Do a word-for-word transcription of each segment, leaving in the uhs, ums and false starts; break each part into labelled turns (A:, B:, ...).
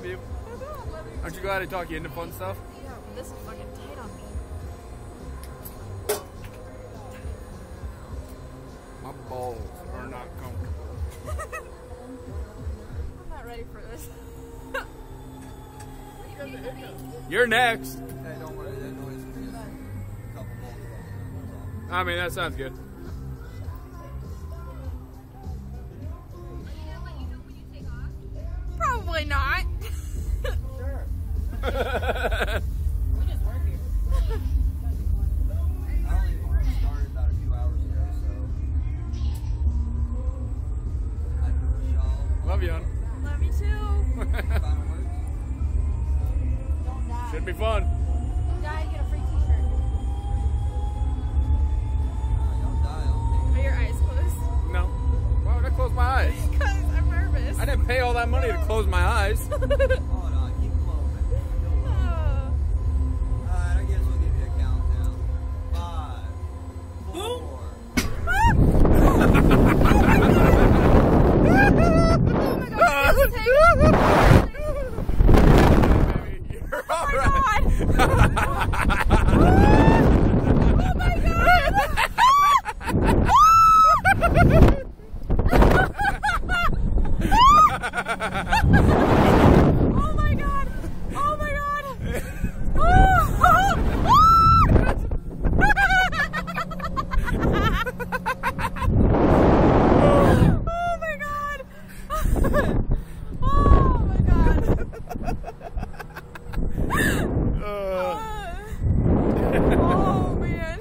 A: you.
B: I know, I love you.
A: Aren't you glad I talk you into fun stuff?
B: Yeah, but this is fucking tight on me.
A: My balls are not comfortable.
B: I'm not ready for this.
A: You're next.
C: Hey, don't worry, that noise is just a couple bolts.
A: I mean, that sounds good.
B: Probably not.
C: Sure.
D: We just work here.
C: I only started about a few hours ago, so I do a shawl.
A: Love you, hon.
B: Love you too.
C: Final words?
D: Don't die.
A: Should be fun.
D: Don't die, you get a free t-shirt.
C: Oh, don't die, I'll
B: Are your eyes closed?
A: No. Why would I close my eyes?
B: Because I'm nervous.
A: I didn't pay all that money to close my eyes.
C: take it. Hold on, keep them open.
B: Oh.
C: Alright, I guess we'll give you a countdown. Five, four,
A: You're
B: Oh
A: all
B: my
A: right.
B: god! Oh my god! Oh my god! Oh my god! Oh, oh, oh my god! Oh my god!
A: Uh,
B: Oh man!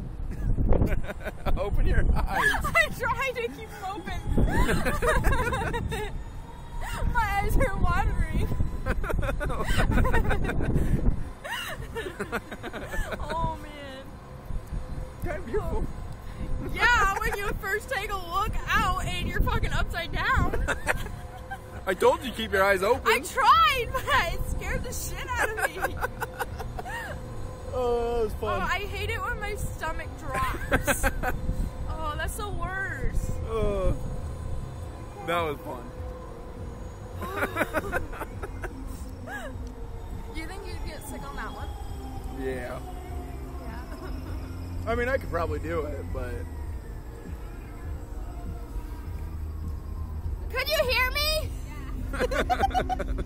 A: open your eyes.
B: I tried to keep them open. My eyes are watering. Oh man.
A: Kind of beautiful.
B: Yeah, when you first take a look out and you're fucking upside down.
A: I told you keep your eyes open.
B: I tried, but it scared the shit out of me.
A: Oh, that was
B: Oh,
A: fun.
B: I hate it when my stomach drops. Oh, that's the worst.
A: Uh, that was fun.
B: You think you'd get sick on that one?
A: Yeah.
B: Yeah.
A: I mean, I could probably do it, but
B: Could you hear me?